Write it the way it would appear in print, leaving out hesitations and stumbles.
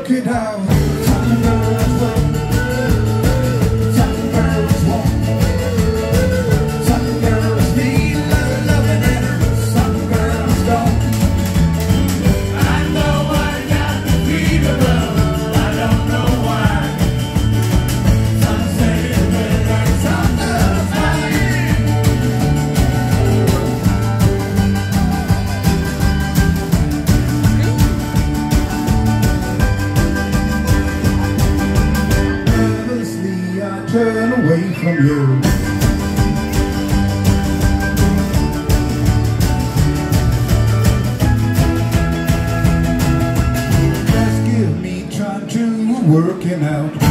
work it out. Some girls wait, some girls won't. Some girls need loving and some girls don't. I know I got the fever, I don't know why. Some say it's better, some girls lying. Nervously I turn away from you. Just give me time to work it out.